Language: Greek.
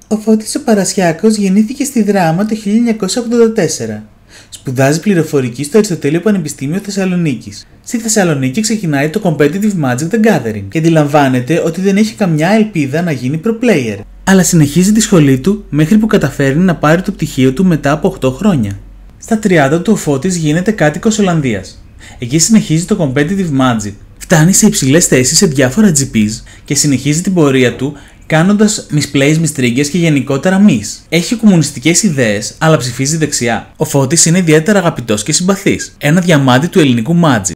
Ο Φώτης ο Παρασιάκος γεννήθηκε στη Δράμα το 1984. Σπουδάζει πληροφορική στο Αριστοτέλειο Πανεπιστήμιο Θεσσαλονίκης. Στη Θεσσαλονίκη ξεκινάει το Competitive Magic the Gathering και αντιλαμβάνεται ότι δεν έχει καμιά ελπίδα να γίνει pro player. Αλλά συνεχίζει τη σχολή του μέχρι που καταφέρνει να πάρει το πτυχίο του μετά από 8 χρόνια. Στα 30 του ο Φώτης γίνεται κάτοικος Ολλανδίας. Εκεί συνεχίζει το Competitive Magic. Φτάνει σε υψηλές θέσεις σε διάφορα GPs και συνεχίζει την πορεία του κάνοντας misplays, μιστρίγκες και γενικότερα miss. Έχει κομμουνιστικές ιδέες, αλλά ψηφίζει δεξιά. Ο Φώτης είναι ιδιαίτερα αγαπητός και συμπαθής. Ένα διαμάντι του ελληνικού Magic.